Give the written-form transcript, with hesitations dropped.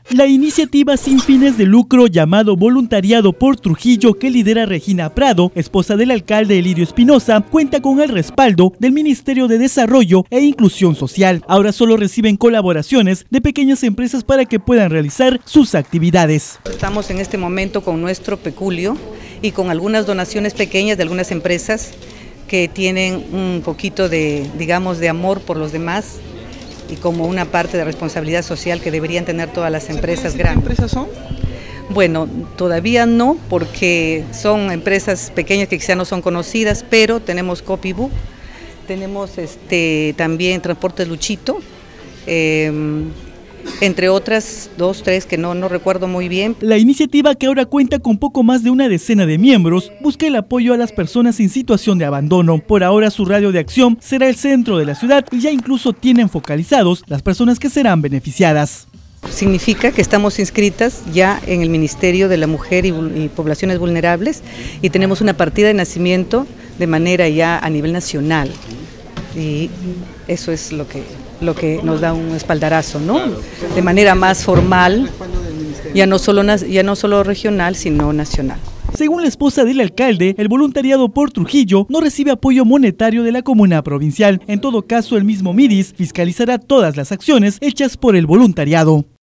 La iniciativa sin fines de lucro llamado Voluntariado por Trujillo, que lidera Regina Prado, esposa del alcalde Elirio Espinosa, cuenta con el respaldo del Ministerio de Desarrollo e Inclusión Social. Ahora solo reciben colaboraciones de pequeñas empresas para que puedan realizar sus actividades. Estamos en este momento con nuestro peculio y con algunas donaciones pequeñas de algunas empresas que tienen un poquito de, digamos, de amor por los demás y como una parte de responsabilidad social que deberían tener todas las empresas grandes. ¿Qué empresas son? Bueno, todavía no, porque son empresas pequeñas que quizá no son conocidas, pero tenemos Copybook, tenemos también Transportes Luchito, entre otras 2, 3 que no recuerdo muy bien. La iniciativa, que ahora cuenta con poco más de una decena de miembros, busca el apoyo a las personas en situación de abandono. Por ahora su radio de acción será el centro de la ciudad y ya incluso tienen focalizados las personas que serán beneficiadas. Significa que estamos inscritas ya en el Ministerio de la Mujer y Poblaciones Vulnerables y tenemos una partida de nacimiento de manera ya a nivel nacional. Y eso es lo que nos da un espaldarazo, ¿no? De manera más formal, ya no solo regional, sino nacional. Según la esposa del alcalde, el Voluntariado por Trujillo no recibe apoyo monetario de la comuna provincial. En todo caso, el mismo MIDIS fiscalizará todas las acciones hechas por el voluntariado.